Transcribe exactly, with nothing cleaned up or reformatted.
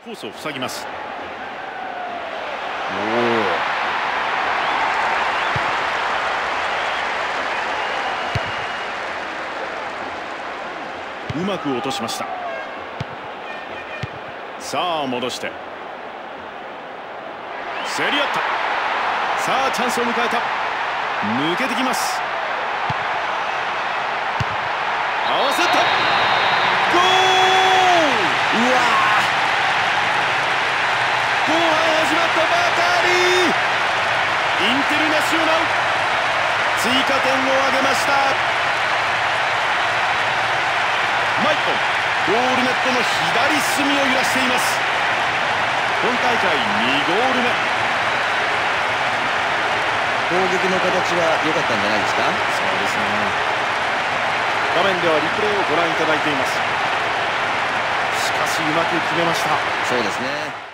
コースを塞ぎます。うまく落としました。さあ戻して競り合った。さあチャンスを迎えた。抜けてきます。合わせた。ゴール。うわ後半始まったばかり。インテルナショナル追加点を挙げました。マイコンゴールネットの左隅を揺らしています。今大会にゴール目。 攻撃の形は良かったんじゃないですか。 そうですね。画面ではリプレイをご覧いただいています。しかしうまく決めました。 そうですね。